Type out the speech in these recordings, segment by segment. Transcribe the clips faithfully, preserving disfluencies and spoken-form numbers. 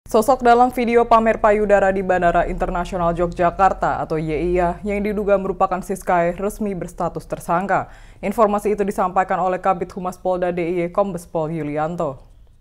Sosok dalam video pamer payudara di Bandara Internasional Yogyakarta atau Y I A yang diduga merupakan Siskae resmi berstatus tersangka. Informasi itu disampaikan oleh Kabid Humas Polda D I Y Kombes Pol Yulianto.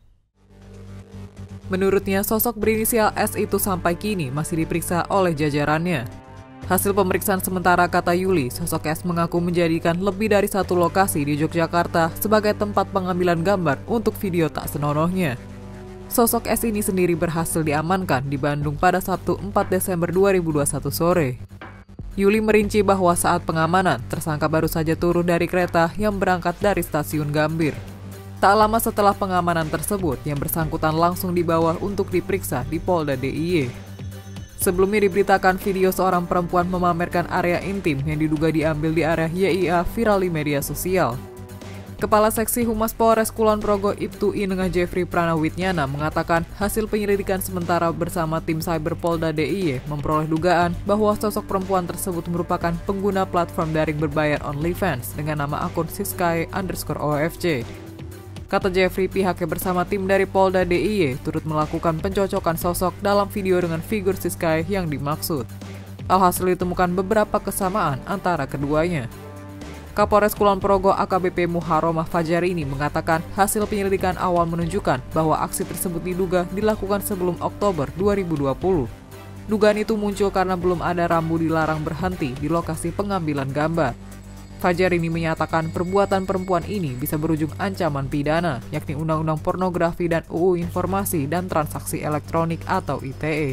Menurutnya, sosok berinisial S itu sampai kini masih diperiksa oleh jajarannya. Hasil pemeriksaan sementara, kata Yuli, sosok S mengaku menjadikan lebih dari satu lokasi di Yogyakarta sebagai tempat pengambilan gambar untuk video tak senonohnya. Sosok S ini sendiri berhasil diamankan di Bandung pada Sabtu empat Desember dua ribu dua puluh satu sore. Yuli merinci bahwa saat pengamanan, tersangka baru saja turun dari kereta yang berangkat dari stasiun Gambir. Tak lama setelah pengamanan tersebut, yang bersangkutan langsung dibawa untuk diperiksa di Polda D I Y. Sebelumnya diberitakan video seorang perempuan memamerkan area intim yang diduga diambil di area Y I A viral di media sosial. Kepala Seksi Humas Polres Kulon Progo Ibtu Inengah Jeffrey Pranawitnyana mengatakan hasil penyelidikan sementara bersama tim Cyber Polda D I Y memperoleh dugaan bahwa sosok perempuan tersebut merupakan pengguna platform daring berbayar OnlyFans dengan nama akun Siskae underscore O F C. Kata Jeffrey, pihaknya bersama tim dari Polda D I Y turut melakukan pencocokan sosok dalam video dengan figur Siskae yang dimaksud. Alhasil ditemukan beberapa kesamaan antara keduanya. Kapolres Kulon Progo A K B P Muharomah Fajarini mengatakan hasil penyelidikan awal menunjukkan bahwa aksi tersebut diduga dilakukan sebelum Oktober dua ribu dua puluh. Dugaan itu muncul karena belum ada rambu dilarang berhenti di lokasi pengambilan gambar. Fajarini menyatakan perbuatan perempuan ini bisa berujung ancaman pidana, yakni Undang-Undang Pornografi dan U U Informasi dan Transaksi Elektronik atau I T E.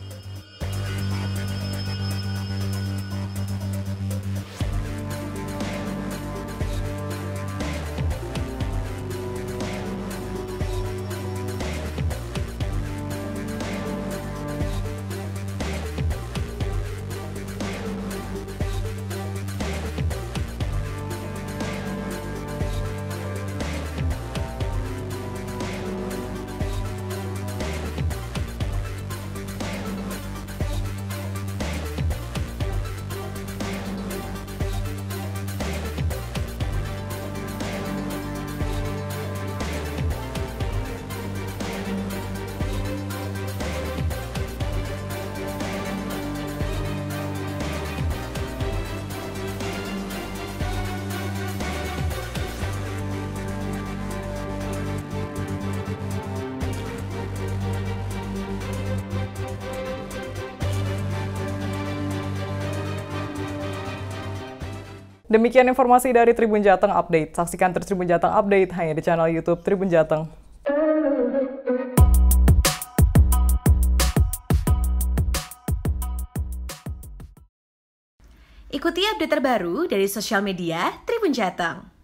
Demikian informasi dari Tribun Jateng Update. Saksikan terus Tribun Jateng Update hanya di channel YouTube Tribun Jateng. Ikuti update terbaru dari sosial media Tribun Jateng.